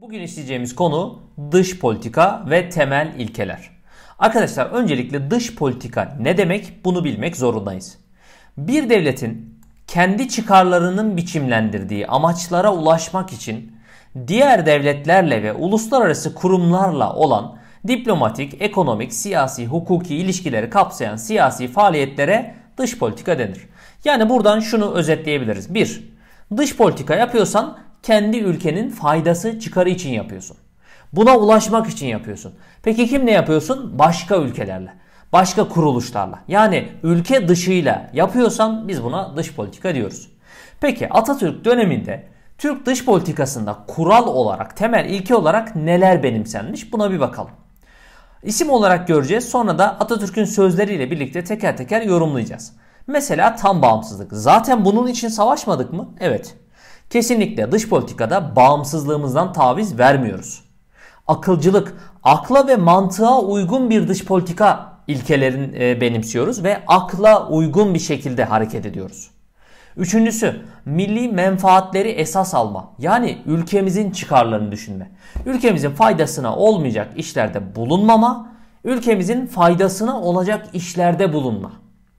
Bugün işleyeceğimiz konu dış politika ve temel ilkeler. Arkadaşlar öncelikle dış politika ne demek bunu bilmek zorundayız. Bir devletin kendi çıkarlarının biçimlendirdiği amaçlara ulaşmak için diğer devletlerle ve uluslararası kurumlarla olan diplomatik, ekonomik, siyasi, hukuki ilişkileri kapsayan siyasi faaliyetlere dış politika denir. Yani buradan şunu özetleyebiliriz. 1. Dış politika yapıyorsan kendi ülkenin faydası, çıkarı için yapıyorsun. Buna ulaşmak için yapıyorsun. Peki kimle yapıyorsun? Başka ülkelerle, başka kuruluşlarla. Yani ülke dışıyla yapıyorsan biz buna dış politika diyoruz. Peki Atatürk döneminde Türk dış politikasında kural olarak, temel ilke olarak neler benimsenmiş? Buna bir bakalım. İsim olarak göreceğiz. Sonra da Atatürk'ün sözleriyle birlikte teker teker yorumlayacağız. Mesela tam bağımsızlık. Zaten bunun için savaşmadık mı? Evet. Kesinlikle dış politikada bağımsızlığımızdan taviz vermiyoruz. Akılcılık, akla ve mantığa uygun bir dış politika ilkelerini benimsiyoruz ve akla uygun bir şekilde hareket ediyoruz. Üçüncüsü, milli menfaatleri esas alma. Yani ülkemizin çıkarlarını düşünme. Ülkemizin faydasına olmayacak işlerde bulunmama, ülkemizin faydasına olacak işlerde bulunma.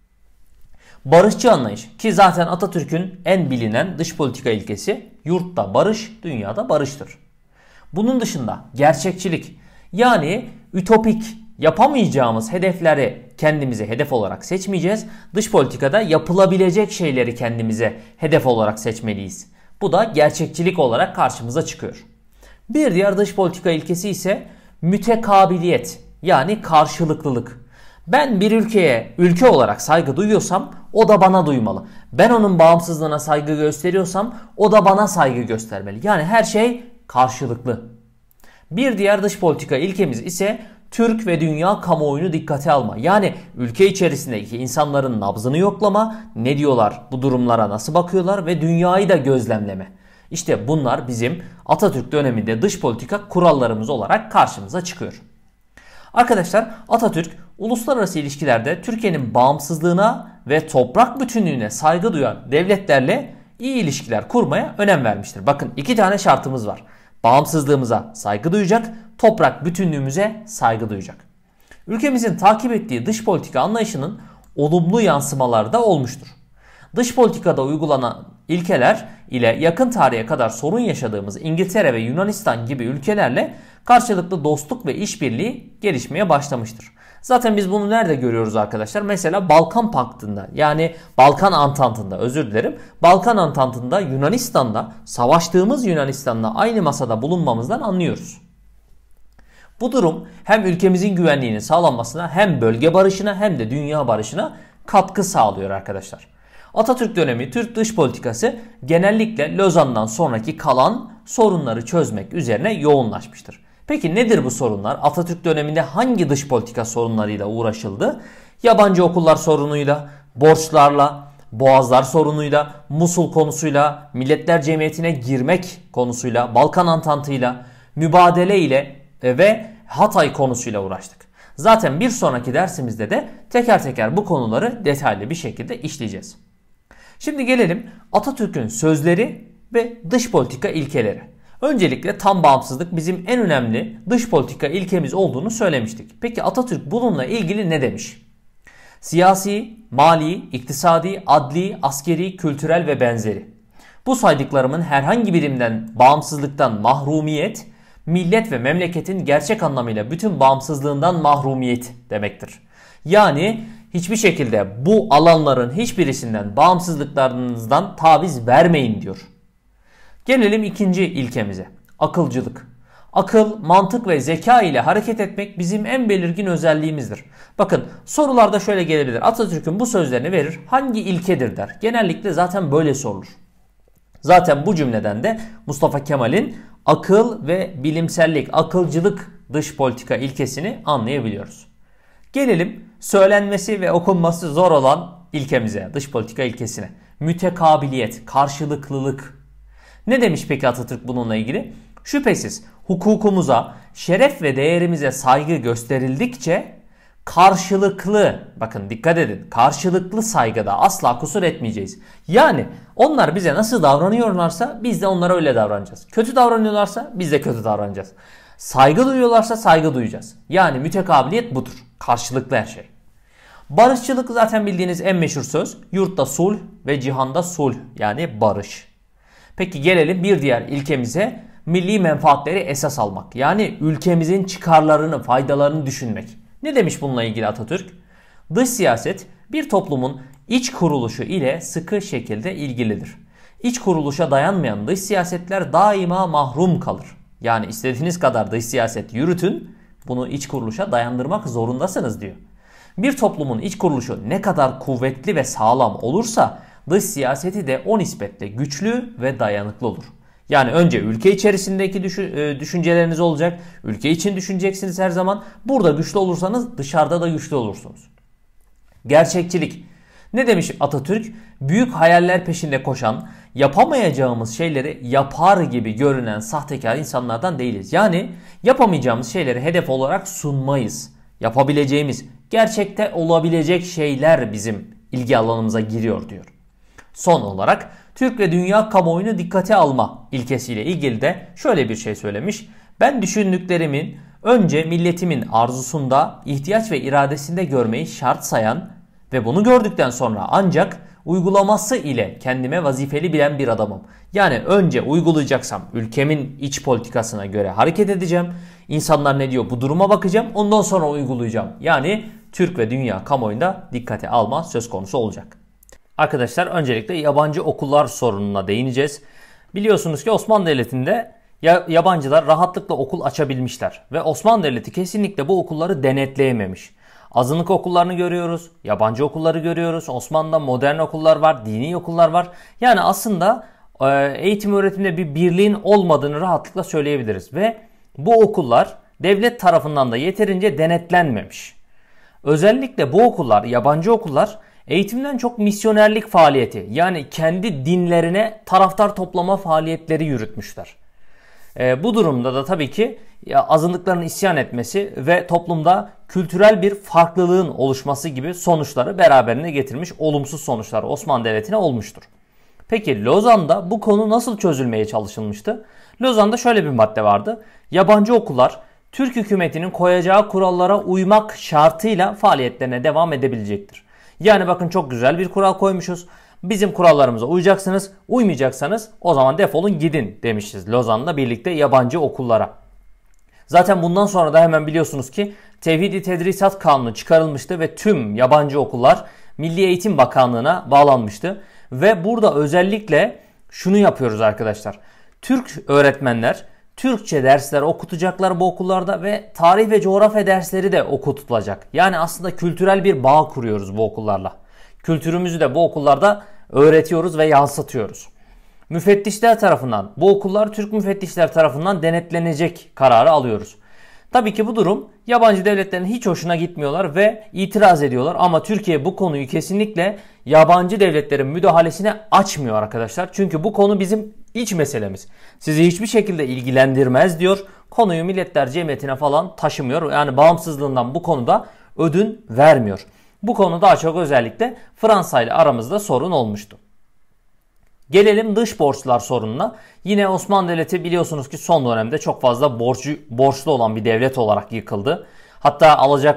Barışçı anlayış ki zaten Atatürk'ün en bilinen dış politika ilkesi yurtta barış, dünyada barıştır. Bunun dışında gerçekçilik yani ütopik yapamayacağımız hedefleri kendimize hedef olarak seçmeyeceğiz. Dış politikada yapılabilecek şeyleri kendimize hedef olarak seçmeliyiz. Bu da gerçekçilik olarak karşımıza çıkıyor. Bir diğer dış politika ilkesi ise mütekabiliyet yani karşılıklılık. Ben bir ülkeye ülke olarak saygı duyuyorsam o da bana duymalı. Ben onun bağımsızlığına saygı gösteriyorsam o da bana saygı göstermeli. Yani her şey karşılıklı. Bir diğer dış politika ilkemiz ise Türk ve dünya kamuoyunu dikkate alma. Yani ülke içerisindeki insanların nabzını yoklama, ne diyorlar, bu durumlara nasıl bakıyorlar ve dünyayı da gözlemleme. İşte bunlar bizim Atatürk döneminde dış politika kurallarımız olarak karşımıza çıkıyor. Arkadaşlar Atatürk uluslararası ilişkilerde Türkiye'nin bağımsızlığına ve toprak bütünlüğüne saygı duyan devletlerle iyi ilişkiler kurmaya önem vermiştir. Bakın iki tane şartımız var. Bağımsızlığımıza saygı duyacak, toprak bütünlüğümüze saygı duyacak. Ülkemizin takip ettiği dış politika anlayışının olumlu yansımaları da olmuştur. Dış politikada uygulanan ilkeler ile yakın tarihe kadar sorun yaşadığımız İngiltere ve Yunanistan gibi ülkelerle karşılıklı dostluk ve işbirliği gelişmeye başlamıştır. Zaten biz bunu nerede görüyoruz arkadaşlar? Mesela Balkan Paktı'nda yani Balkan Antantı'nda Balkan Antantı'nda Yunanistan'da savaştığımız Yunanistan'la aynı masada bulunmamızdan anlıyoruz. Bu durum hem ülkemizin güvenliğinin sağlanmasına hem bölge barışına hem de dünya barışına katkı sağlıyor arkadaşlar. Atatürk dönemi Türk dış politikası genellikle Lozan'dan sonraki kalan sorunları çözmek üzerine yoğunlaşmıştır. Peki nedir bu sorunlar? Atatürk döneminde hangi dış politika sorunlarıyla uğraşıldı? Yabancı okullar sorunuyla, borçlarla, boğazlar sorunuyla, Musul konusuyla, Milletler Cemiyeti'ne girmek konusuyla, Balkan Antantı'yla, mübadele ile ve Hatay konusuyla uğraştık. Zaten bir sonraki dersimizde de teker teker bu konuları detaylı bir şekilde işleyeceğiz. Şimdi gelelim Atatürk'ün sözleri ve dış politika ilkeleri. Öncelikle tam bağımsızlık bizim en önemli dış politika ilkemiz olduğunu söylemiştik. Peki Atatürk bununla ilgili ne demiş? Siyasi, mali, iktisadi, adli, askeri, kültürel ve benzeri. Bu saydıklarımın herhangi birinden bağımsızlıktan mahrumiyet, millet ve memleketin gerçek anlamıyla bütün bağımsızlığından mahrumiyet demektir. Yani hiçbir şekilde bu alanların hiçbirisinden bağımsızlıklarınızdan taviz vermeyin diyor. Gelelim ikinci ilkemize. Akılcılık. Akıl, mantık ve zeka ile hareket etmek bizim en belirgin özelliğimizdir. Bakın sorularda şöyle gelebilir. Atatürk'ün bu sözlerini verir. Hangi ilkedir der. Genellikle zaten böyle sorulur. Zaten bu cümleden de Mustafa Kemal'in akıl ve bilimsellik, akılcılık dış politika ilkesini anlayabiliyoruz. Gelelim söylenmesi ve okunması zor olan ilkemize, dış politika ilkesine. Mütekabiliyet, karşılıklılık. Ne demiş peki Atatürk bununla ilgili? Şüphesiz hukukumuza, şeref ve değerimize saygı gösterildikçe Karşılıklı, bakın dikkat edin, karşılıklı saygıda asla kusur etmeyeceğiz. Yani onlar bize nasıl davranıyorlarsa biz de onlara öyle davranacağız. Kötü davranıyorlarsa biz de kötü davranacağız. Saygı duyuyorlarsa saygı duyacağız. Yani mütekabiliyet budur. Karşılıklı her şey. Barışçılık zaten bildiğiniz en meşhur söz. Yurtta sulh ve cihanda sulh, yani barış. Peki gelelim bir diğer ilkemize, milli menfaatleri esas almak. Yani ülkemizin çıkarlarını, faydalarını düşünmek. Ne demiş bununla ilgili Atatürk? Dış siyaset bir toplumun iç kuruluşu ile sıkı şekilde ilgilidir. İç kuruluşa dayanmayan dış siyasetler daima mahrum kalır. Yani istediğiniz kadar dış siyaset yürütün, bunu iç kuruluşa dayandırmak zorundasınız diyor. Bir toplumun iç kuruluşu ne kadar kuvvetli ve sağlam olursa dış siyaseti de o nispetle güçlü ve dayanıklı olur. Yani önce ülke içerisindeki düşünceleriniz olacak. Ülke için düşüneceksiniz her zaman. Burada güçlü olursanız dışarıda da güçlü olursunuz. Gerçekçilik. Ne demiş Atatürk? Büyük hayaller peşinde koşan, yapamayacağımız şeyleri yapar gibi görünen sahtekar insanlardan değiliz. Yani yapamayacağımız şeyleri hedef olarak sunmayız. Yapabileceğimiz, gerçekte olabilecek şeyler bizim ilgi alanımıza giriyor diyor. Son olarak Türk ve dünya kamuoyunu dikkate alma ilkesiyle ilgili de şöyle bir şey söylemiş. Ben düşündüklerimin önce milletimin arzusunda, ihtiyaç ve iradesinde görmeyi şart sayan ve bunu gördükten sonra ancak uygulaması ile kendime vazifeli bilen bir adamım. Yani önce uygulayacaksam ülkemin iç politikasına göre hareket edeceğim. İnsanlar ne diyor bu duruma bakacağım, ondan sonra uygulayacağım. Yani Türk ve dünya kamuoyunda dikkate alma söz konusu olacak. Arkadaşlar öncelikle yabancı okullar sorununa değineceğiz. Biliyorsunuz ki Osmanlı Devleti'nde yabancılar rahatlıkla okul açabilmişler. Ve Osmanlı Devleti kesinlikle bu okulları denetleyememiş. Azınlık okullarını görüyoruz, yabancı okulları görüyoruz. Osmanlı'da modern okullar var, dini okullar var. Yani aslında eğitim öğretimde bir birliğin olmadığını rahatlıkla söyleyebiliriz. Ve bu okullar devlet tarafından da yeterince denetlenmemiş. Özellikle bu okullar, yabancı okullar eğitimden çok misyonerlik faaliyeti, yani kendi dinlerine taraftar toplama faaliyetleri yürütmüşler. Bu durumda da tabii ki azınlıkların isyan etmesi ve toplumda kültürel bir farklılığın oluşması gibi sonuçları beraberine getirmiş, olumsuz sonuçlar Osmanlı Devleti'ne olmuştur. Peki Lozan'da bu konu nasıl çözülmeye çalışılmıştı? Lozan'da şöyle bir madde vardı. Yabancı okullar Türk hükümetinin koyacağı kurallara uymak şartıyla faaliyetlerine devam edebilecektir. Yani bakın çok güzel bir kural koymuşuz. Bizim kurallarımıza uyacaksınız. Uymayacaksanız o zaman defolun gidin demişiz Lozan'la birlikte yabancı okullara. Zaten bundan sonra da hemen biliyorsunuz ki Tevhid-i Tedrisat Kanunu çıkarılmıştı ve tüm yabancı okullar Milli Eğitim Bakanlığı'na bağlanmıştı. Ve burada özellikle şunu yapıyoruz arkadaşlar. Türk öğretmenler Türkçe dersler okutacaklar bu okullarda ve tarih ve coğrafya dersleri de okutulacak. Yani aslında kültürel bir bağ kuruyoruz bu okullarla. Kültürümüzü de bu okullarda öğretiyoruz ve yansıtıyoruz. Müfettişler tarafından, bu okullar Türk müfettişler tarafından denetlenecek kararı alıyoruz. Tabii ki bu durum yabancı devletlerin hiç hoşuna gitmiyorlar ve itiraz ediyorlar. Ama Türkiye bu konuyu kesinlikle yabancı devletlerin müdahalesine açmıyor arkadaşlar. Çünkü bu konu bizim iç meselemiz. Sizi hiçbir şekilde ilgilendirmez diyor. Konuyu Milletler Cemiyeti'ne falan taşımıyor. Yani bağımsızlığından bu konuda ödün vermiyor. Bu konu daha çok özellikle Fransa ile aramızda sorun olmuştu. Gelelim dış borçlar sorununa. Yine Osmanlı Devleti biliyorsunuz ki son dönemde çok fazla borçlu olan bir devlet olarak yıkıldı. Hatta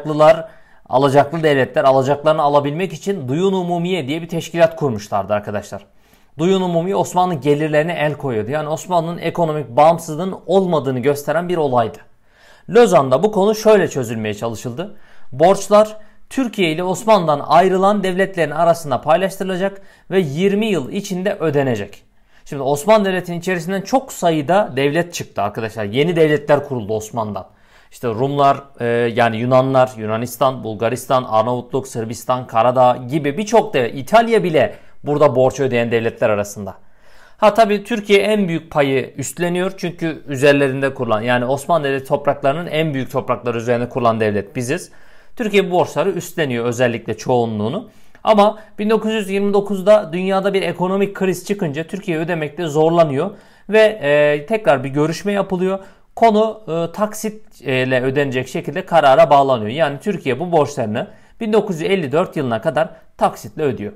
alacaklı devletler alacaklarını alabilmek için Duyun Umumiye diye bir teşkilat kurmuşlardı arkadaşlar. Duyun Umumiye Osmanlı gelirlerine el koyuyordu. Yani Osmanlı'nın ekonomik bağımsızlığının olmadığını gösteren bir olaydı. Lozan'da bu konu şöyle çözülmeye çalışıldı. Borçlar Türkiye ile Osmanlı'dan ayrılan devletlerin arasında paylaştırılacak ve 20 yıl içinde ödenecek. Şimdi Osmanlı Devleti'nin içerisinden çok sayıda devlet çıktı arkadaşlar. Yeni devletler kuruldu Osmanlı'dan. İşte Rumlar, yani Yunanlar, Yunanistan, Bulgaristan, Arnavutluk, Sırbistan, Karadağ gibi birçok devlet. İtalya bile burada borç ödeyen devletler arasında. Ha tabii Türkiye en büyük payı üstleniyor. Çünkü üzerlerinde kurulan, yani Osmanlı Devleti topraklarının en büyük toprakları üzerine kurulan devlet biziz. Türkiye bu borçları üstleniyor, özellikle çoğunluğunu. Ama 1929'da dünyada bir ekonomik kriz çıkınca Türkiye ödemekte zorlanıyor ve tekrar bir görüşme yapılıyor. Konu taksitle ödenecek şekilde karara bağlanıyor. Yani Türkiye bu borçlarını 1954 yılına kadar taksitle ödüyor.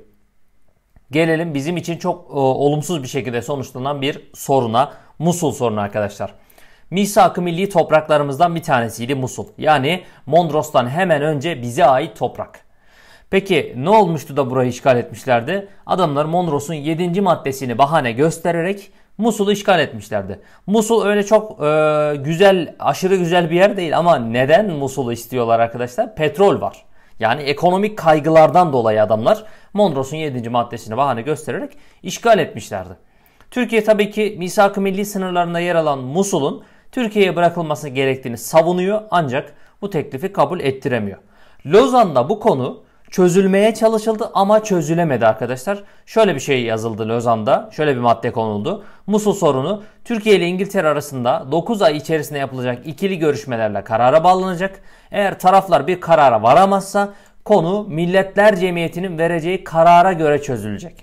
Gelelim bizim için çok olumsuz bir şekilde sonuçlanan bir soruna, Musul sorunu arkadaşlar. Misak-ı milli topraklarımızdan bir tanesiydi Musul. Yani Mondros'tan hemen önce bize ait toprak. Peki ne olmuştu da burayı işgal etmişlerdi? Adamlar Mondros'un 7. maddesini bahane göstererek Musul'u işgal etmişlerdi. Musul öyle çok güzel, aşırı güzel bir yer değil ama neden Musul'u istiyorlar arkadaşlar? Petrol var. Yani ekonomik kaygılardan dolayı adamlar Mondros'un 7. maddesini bahane göstererek işgal etmişlerdi. Türkiye tabii ki misak-ı milli sınırlarında yer alan Musul'un Türkiye'ye bırakılması gerektiğini savunuyor ancak bu teklifi kabul ettiremiyor. Lozan'da bu konu çözülmeye çalışıldı ama çözülemedi arkadaşlar. Şöyle bir şey yazıldı Lozan'da. Şöyle bir madde konuldu. Musul sorunu Türkiye ile İngiltere arasında 9 ay içerisinde yapılacak ikili görüşmelerle karara bağlanacak. Eğer taraflar bir karara varamazsa konu Milletler Cemiyeti'nin vereceği karara göre çözülecek.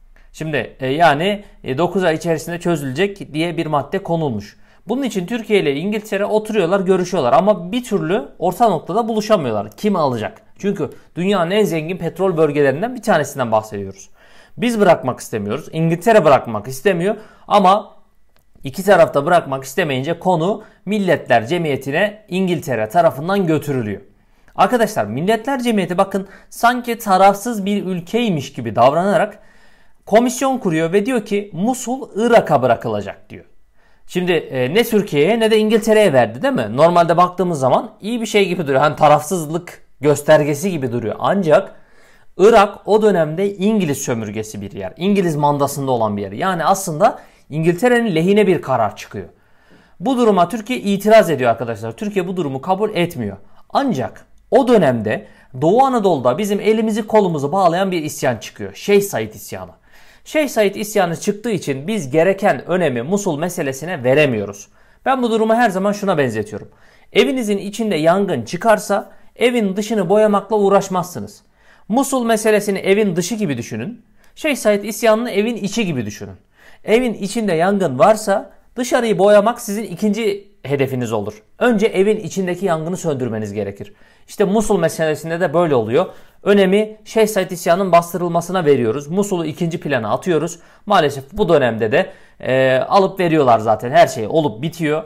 Şimdi yani 9 ay içerisinde çözülecek diye bir madde konulmuş. Bunun için Türkiye ile İngiltere oturuyorlar, görüşüyorlar ama bir türlü orta noktada buluşamıyorlar. Kim alacak? Çünkü dünyanın en zengin petrol bölgelerinden bir tanesinden bahsediyoruz. Biz bırakmak istemiyoruz. İngiltere bırakmak istemiyor ama iki tarafta bırakmak istemeyince konu Milletler Cemiyeti'ne İngiltere tarafından götürülüyor. Arkadaşlar Milletler Cemiyeti bakın sanki tarafsız bir ülkeymiş gibi davranarak komisyon kuruyor ve diyor ki Musul Irak'a bırakılacak diyor. Şimdi ne Türkiye'ye ne de İngiltere'ye verdi değil mi? Normalde baktığımız zaman iyi bir şey gibi duruyor. Hani tarafsızlık göstergesi gibi duruyor. Ancak Irak o dönemde İngiliz sömürgesi bir yer. İngiliz mandasında olan bir yer. Yani aslında İngiltere'nin lehine bir karar çıkıyor. Bu duruma Türkiye itiraz ediyor arkadaşlar. Türkiye bu durumu kabul etmiyor. Ancak o dönemde Doğu Anadolu'da bizim elimizi kolumuzu bağlayan bir isyan çıkıyor. Şeyh Said isyanı. Şeyh Said isyanı çıktığı için biz gereken önemi Musul meselesine veremiyoruz. Ben bu durumu her zaman şuna benzetiyorum. Evinizin içinde yangın çıkarsa evin dışını boyamakla uğraşmazsınız. Musul meselesini evin dışı gibi düşünün. Şeyh Said isyanını evin içi gibi düşünün. Evin içinde yangın varsa dışarıyı boyamak sizin ikinci hedefiniz olur. Önce evin içindeki yangını söndürmeniz gerekir. İşte Musul meselesinde de böyle oluyor. Önemi Şeyh Said isyanının bastırılmasına veriyoruz. Musul'u ikinci plana atıyoruz. Maalesef bu dönemde de alıp veriyorlar zaten. Her şey olup bitiyor.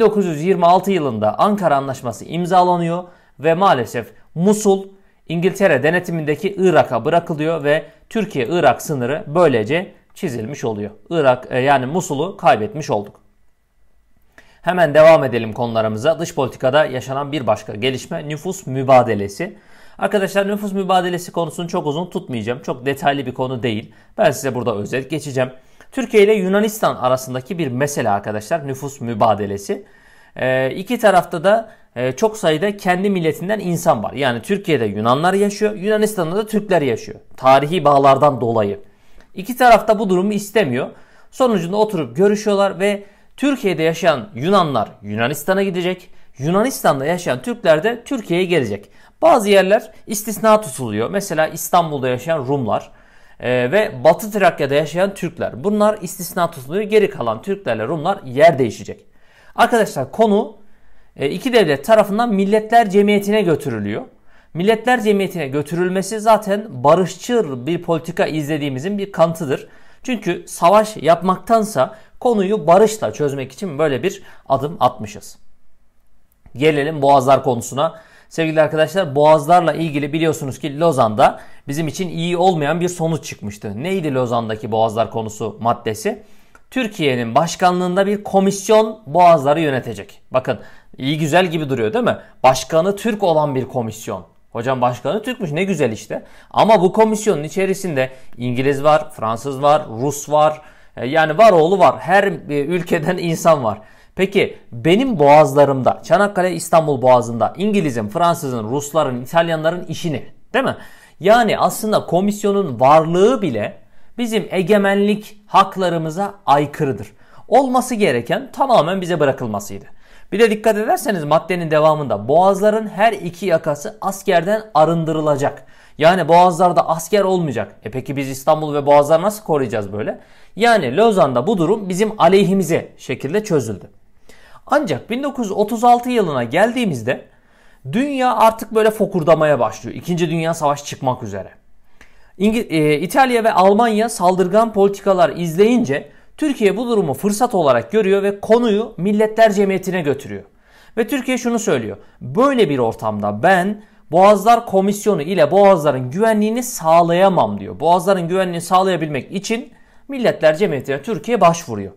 1926 yılında Ankara Anlaşması imzalanıyor ve maalesef Musul İngiltere denetimindeki Irak'a bırakılıyor ve Türkiye-Irak sınırı böylece çizilmiş oluyor. Irak yani Musul'u kaybetmiş olduk. Hemen devam edelim konularımıza. Dış politikada yaşanan bir başka gelişme nüfus mübadelesi. Arkadaşlar nüfus mübadelesi konusunu çok uzun tutmayacağım. Çok detaylı bir konu değil. Ben size burada özet geçeceğim. Türkiye ile Yunanistan arasındaki bir mesele arkadaşlar nüfus mübadelesi. İki tarafta da çok sayıda kendi milletinden insan var. Yani Türkiye'de Yunanlar yaşıyor, Yunanistan'da da Türkler yaşıyor. Tarihi bağlardan dolayı. İki taraf da bu durumu istemiyor. Sonucunda oturup görüşüyorlar ve Türkiye'de yaşayan Yunanlar Yunanistan'a gidecek. Yunanistan'da yaşayan Türkler de Türkiye'ye gelecek. Bazı yerler istisna tutuluyor. Mesela İstanbul'da yaşayan Rumlar ve Batı Trakya'da yaşayan Türkler. Bunlar istisna tutuluyor. Geri kalan Türklerle Rumlar yer değişecek. Arkadaşlar konu iki devlet tarafından Milletler Cemiyeti'ne götürülüyor. Milletler Cemiyeti'ne götürülmesi zaten barışçıl bir politika izlediğimizin bir kanıtıdır. Çünkü savaş yapmaktansa konuyu barışla çözmek için böyle bir adım atmışız. Gelelim Boğazlar konusuna. Sevgili arkadaşlar Boğazlarla ilgili biliyorsunuz ki Lozan'da bizim için iyi olmayan bir sonuç çıkmıştı. Neydi Lozan'daki Boğazlar konusu maddesi? Türkiye'nin başkanlığında bir komisyon Boğazları yönetecek. Bakın iyi güzel gibi duruyor değil mi? Başkanı Türk olan bir komisyon. Hocam başkanı Türkmüş ne güzel işte. Ama bu komisyonun içerisinde İngiliz var, Fransız var, Rus var. Yani var oğlu var. Her ülkeden insan var. Peki benim boğazlarımda, Çanakkale İstanbul Boğazı'nda İngiliz'in, Fransız'ın, Rusların, İtalyanların işi ne? Değil mi? Yani aslında komisyonun varlığı bile bizim egemenlik haklarımıza aykırıdır. Olması gereken tamamen bize bırakılmasıydı. Bir de dikkat ederseniz maddenin devamında boğazların her iki yakası askerden arındırılacak. Yani boğazlarda asker olmayacak. Peki biz İstanbul ve boğazları nasıl koruyacağız böyle? Yani Lozan'da bu durum bizim aleyhimize şekilde çözüldü. Ancak 1936 yılına geldiğimizde dünya artık böyle fokurdamaya başlıyor. İkinci Dünya Savaşı çıkmak üzere. İtalya ve Almanya saldırgan politikalar izleyince Türkiye bu durumu fırsat olarak görüyor ve konuyu Milletler Cemiyeti'ne götürüyor. Ve Türkiye şunu söylüyor. Böyle bir ortamda ben Boğazlar Komisyonu ile Boğazların güvenliğini sağlayamam diyor. Boğazların güvenliğini sağlayabilmek için Milletler Cemiyeti'ne Türkiye başvuruyor.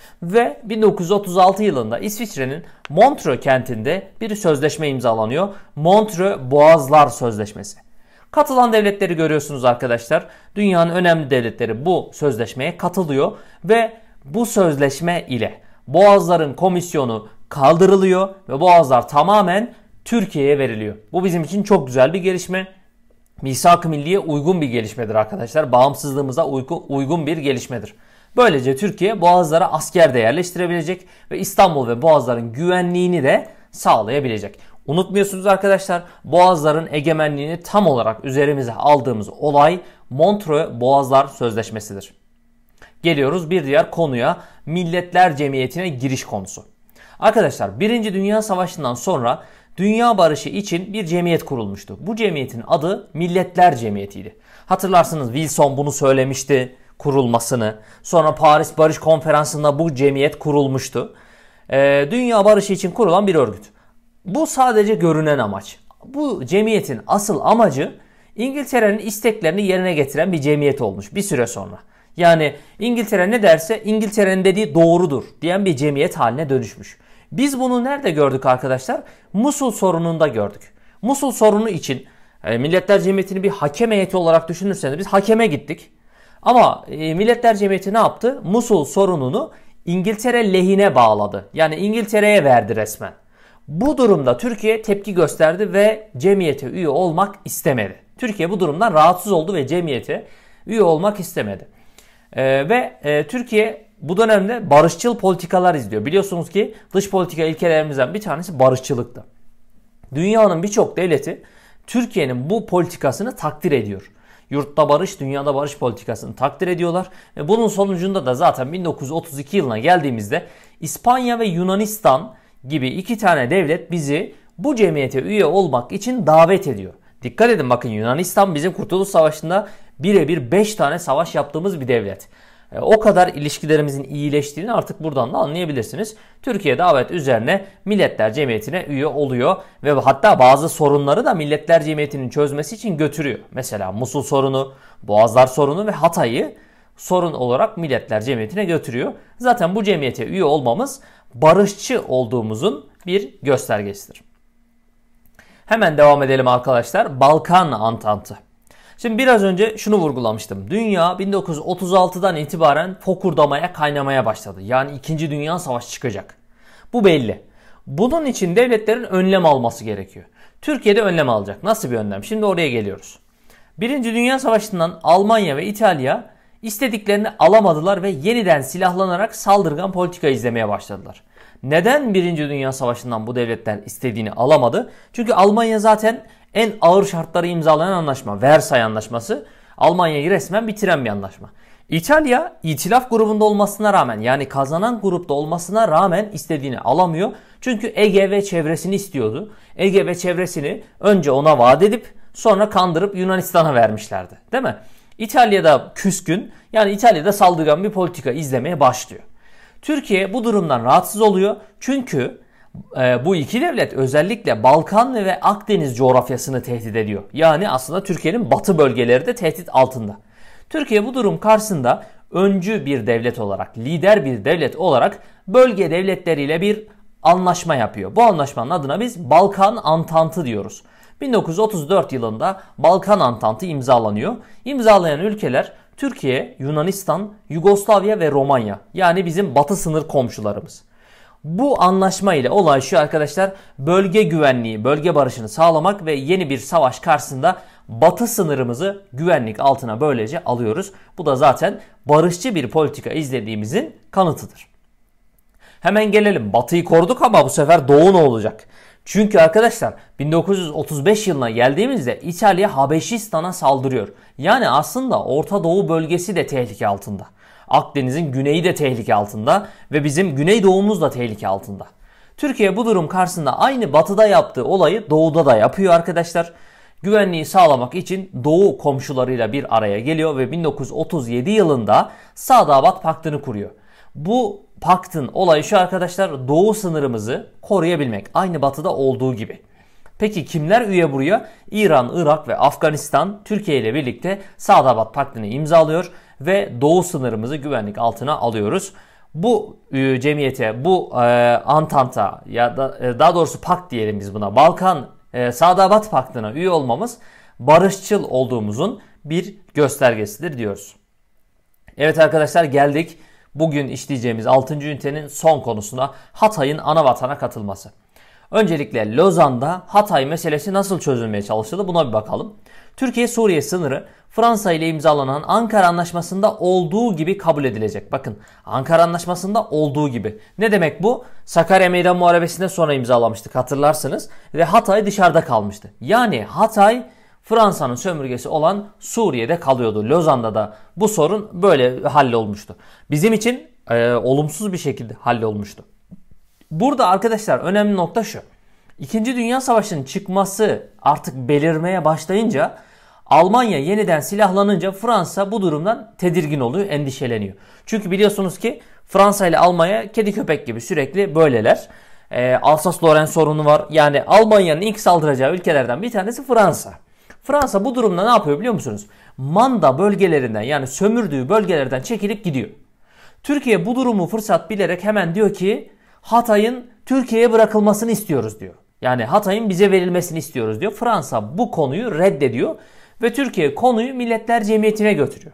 Ve 1936 yılında İsviçre'nin Montreux kentinde bir sözleşme imzalanıyor. Montreux Boğazlar Sözleşmesi. Katılan devletleri görüyorsunuz arkadaşlar. Dünyanın önemli devletleri bu sözleşmeye katılıyor ve bu sözleşme ile Boğazların Komisyonu kaldırılıyor ve Boğazlar tamamen Türkiye'ye veriliyor. Bu bizim için çok güzel bir gelişme. Misak-ı Milliye uygun bir gelişmedir arkadaşlar. Bağımsızlığımıza uygun bir gelişmedir. Böylece Türkiye Boğazlara asker de yerleştirebilecek ve İstanbul ve Boğazların güvenliğini de sağlayabilecek. Unutmuyorsunuz arkadaşlar, Boğazların egemenliğini tam olarak üzerimize aldığımız olay Montreux Boğazlar Sözleşmesi'dir. Geliyoruz bir diğer konuya, Milletler Cemiyeti'ne giriş konusu. Arkadaşlar 1. Dünya Savaşı'ndan sonra dünya barışı için bir cemiyet kurulmuştu. Bu cemiyetin adı Milletler Cemiyeti'ydi. Hatırlarsınız Wilson bunu söylemişti kurulmasını. Sonra Paris Barış Konferansı'nda bu cemiyet kurulmuştu. Dünya barışı için kurulan bir örgüt. Bu sadece görünen amaç. Bu cemiyetin asıl amacı İngiltere'nin isteklerini yerine getiren bir cemiyet olmuş bir süre sonra. Yani İngiltere ne derse İngiltere'nin dediği doğrudur diyen bir cemiyet haline dönüşmüş. Biz bunu nerede gördük arkadaşlar? Musul sorununda gördük. Musul sorunu için Milletler Cemiyeti'ni bir hakem heyeti olarak düşünürseniz biz hakeme gittik. Ama Milletler Cemiyeti ne yaptı? Musul sorununu İngiltere lehine bağladı. Yani İngiltere'ye verdi resmen. Bu durumda Türkiye tepki gösterdi ve cemiyete üye olmak istemedi. Türkiye bu durumdan rahatsız oldu ve cemiyete üye olmak istemedi. Türkiye bu dönemde barışçıl politikalar izliyor. Biliyorsunuz ki dış politika ilkelerimizden bir tanesi barışçılıktı. Dünyanın birçok devleti Türkiye'nin bu politikasını takdir ediyor. Yurtta barış, dünyada barış politikasını takdir ediyorlar. Ve bunun sonucunda da zaten 1932 yılına geldiğimizde İspanya ve Yunanistan gibi iki tane devlet bizi bu cemiyete üye olmak için davet ediyor. Dikkat edin, bakın Yunanistan bizim Kurtuluş Savaşı'nda birebir 5 tane savaş yaptığımız bir devlet. O kadar ilişkilerimizin iyileştiğini artık buradan da anlayabilirsiniz. Türkiye davet üzerine Milletler Cemiyeti'ne üye oluyor ve hatta bazı sorunları da Milletler Cemiyeti'nin çözmesi için götürüyor. Mesela Musul sorunu, Boğazlar sorunu ve Hatay'ı sorun olarak Milletler Cemiyeti'ne götürüyor. Zaten bu cemiyete üye olmamız barışçı olduğumuzun bir göstergesidir. Hemen devam edelim arkadaşlar. Balkan Antantı. Şimdi biraz önce şunu vurgulamıştım. Dünya 1936'dan itibaren fokurdamaya, kaynamaya başladı. Yani 2. Dünya Savaşı çıkacak. Bu belli. Bunun için devletlerin önlem alması gerekiyor. Türkiye de önlem alacak. Nasıl bir önlem? Şimdi oraya geliyoruz. 1. Dünya Savaşı'ndan Almanya ve İtalya istediklerini alamadılar ve yeniden silahlanarak saldırgan politika izlemeye başladılar. Neden 1. Dünya Savaşı'ndan bu devletler istediğini alamadı? Çünkü Almanya zaten en ağır şartları imzalayan anlaşma, Versay Anlaşması, Almanya'yı resmen bitiren bir anlaşma. İtalya itilaf grubunda olmasına rağmen, yani kazanan grupta olmasına rağmen istediğini alamıyor. Çünkü Ege ve çevresini istiyordu. Ege ve çevresini önce ona vaat edip sonra kandırıp Yunanistan'a vermişlerdi. Değil mi? İtalya'da küskün, yani İtalya'da saldırgan bir politika izlemeye başlıyor. Türkiye bu durumdan rahatsız oluyor. Çünkü bu iki devlet özellikle Balkan ve Akdeniz coğrafyasını tehdit ediyor. Yani aslında Türkiye'nin batı bölgeleri de tehdit altında. Türkiye bu durum karşısında öncü bir devlet olarak, lider bir devlet olarak bölge devletleriyle bir anlaşma yapıyor. Bu anlaşmanın adına biz Balkan Antantı diyoruz. 1934 yılında Balkan Antantı imzalanıyor. İmzalayan ülkeler Türkiye, Yunanistan, Yugoslavya ve Romanya. Yani bizim batı sınır komşularımız. Bu anlaşma ile olay şu arkadaşlar: bölge güvenliği, bölge barışını sağlamak ve yeni bir savaş karşısında batı sınırımızı güvenlik altına böylece alıyoruz. Bu da zaten barışçı bir politika izlediğimizin kanıtıdır. Hemen gelelim, batıyı koruduk ama bu sefer doğu ne olacak? Çünkü arkadaşlar 1935 yılına geldiğimizde İtalya Habeşistan'a saldırıyor. Yani aslında Orta Doğu bölgesi de tehlike altında. Akdeniz'in güneyi de tehlike altında ve bizim güneydoğumuz da tehlike altında. Türkiye bu durum karşısında aynı batıda yaptığı olayı doğuda da yapıyor arkadaşlar. Güvenliği sağlamak için doğu komşularıyla bir araya geliyor ve 1937 yılında Sadabat Paktı'nı kuruyor. Bu paktın olayı şu arkadaşlar, doğu sınırımızı koruyabilmek. Aynı batıda olduğu gibi. Peki kimler üye buraya? İran, Irak ve Afganistan Türkiye ile birlikte Sadabat Paktı'nı imzalıyor ve doğu sınırımızı güvenlik altına alıyoruz. Bu cemiyete, bu Antanta ya da daha doğrusu pakt diyelim biz buna, Balkan Sadabat Paktı'na üye olmamız barışçıl olduğumuzun bir göstergesidir diyoruz. Evet arkadaşlar, geldik bugün işleyeceğimiz 6. ünitenin son konusuna, Hatay'ın anavatana katılması. Öncelikle Lozan'da Hatay meselesi nasıl çözülmeye çalışıldı, buna bir bakalım. Türkiye-Suriye sınırı Fransa ile imzalanan Ankara Anlaşması'nda olduğu gibi kabul edilecek. Bakın, Ankara Anlaşması'nda olduğu gibi. Ne demek bu? Sakarya Meydan Muharebesi'nden sonra imzalamıştık, hatırlarsınız. Ve Hatay dışarıda kalmıştı. Yani Hatay Fransa'nın sömürgesi olan Suriye'de kalıyordu. Lozan'da da bu sorun böyle hallolmuştu. Bizim için olumsuz bir şekilde hallolmuştu. Burada arkadaşlar önemli nokta şu. İkinci Dünya Savaşı'nın çıkması artık belirmeye başlayınca, Almanya yeniden silahlanınca Fransa bu durumdan tedirgin oluyor, endişeleniyor. Çünkü biliyorsunuz ki Fransa ile Almanya kedi köpek gibi sürekli böyleler. Alsas-Lorraine sorunu var. Yani Almanya'nın ilk saldıracağı ülkelerden bir tanesi Fransa. Fransa bu durumda ne yapıyor biliyor musunuz? Manda bölgelerinden, yani sömürdüğü bölgelerden çekilip gidiyor. Türkiye bu durumu fırsat bilerek hemen diyor ki Hatay'ın Türkiye'ye bırakılmasını istiyoruz diyor. Yani Hatay'ın bize verilmesini istiyoruz diyor. Fransa bu konuyu reddediyor ve Türkiye konuyu Milletler Cemiyeti'ne götürüyor.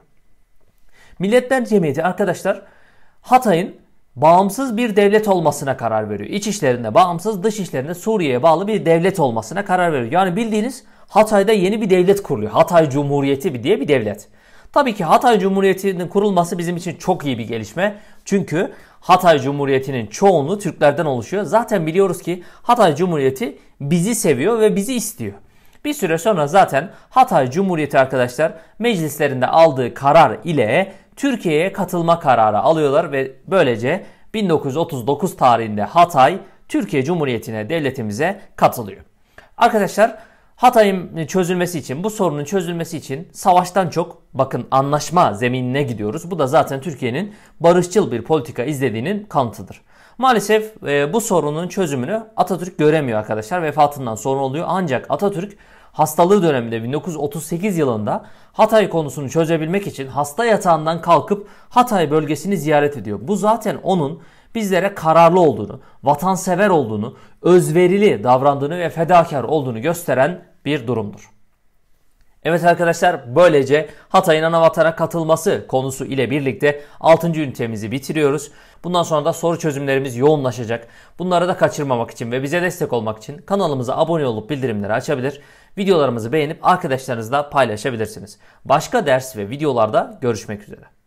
Milletler Cemiyeti arkadaşlar Hatay'ın bağımsız bir devlet olmasına karar veriyor. İç işlerinde bağımsız, dış işlerinde Suriye'ye bağlı bir devlet olmasına karar veriyor. Yani bildiğiniz Hatay'da yeni bir devlet kuruluyor. Hatay Cumhuriyeti diye bir devlet. Tabii ki Hatay Cumhuriyeti'nin kurulması bizim için çok iyi bir gelişme. Çünkü Hatay Cumhuriyeti'nin çoğunluğu Türklerden oluşuyor. Zaten biliyoruz ki Hatay Cumhuriyeti bizi seviyor ve bizi istiyor. Bir süre sonra zaten Hatay Cumhuriyeti arkadaşlar meclislerinde aldığı karar ile Türkiye'ye katılma kararı alıyorlar ve böylece 1939 tarihinde Hatay Türkiye Cumhuriyeti'ne, devletimize katılıyor. Arkadaşlar Hatay'ın çözülmesi için, bu sorunun çözülmesi için savaştan çok bakın anlaşma zeminine gidiyoruz. Bu da zaten Türkiye'nin barışçıl bir politika izlediğinin kanıtıdır. Maalesef bu sorunun çözümünü Atatürk göremiyor arkadaşlar. Vefatından sonra oluyor. Ancak Atatürk hastalığı döneminde 1938 yılında Hatay konusunu çözebilmek için hasta yatağından kalkıp Hatay bölgesini ziyaret ediyor. Bu zaten onun bizlere kararlı olduğunu, vatansever olduğunu, özverili davrandığını ve fedakar olduğunu gösteren bir durumdur. Evet arkadaşlar, böylece Hatay'ın anavatana katılması konusu ile birlikte 6. ünitemizi bitiriyoruz. Bundan sonra da soru çözümlerimiz yoğunlaşacak. Bunları da kaçırmamak için ve bize destek olmak için kanalımıza abone olup bildirimleri açabilir, videolarımızı beğenip arkadaşlarınızla paylaşabilirsiniz. Başka ders ve videolarda görüşmek üzere.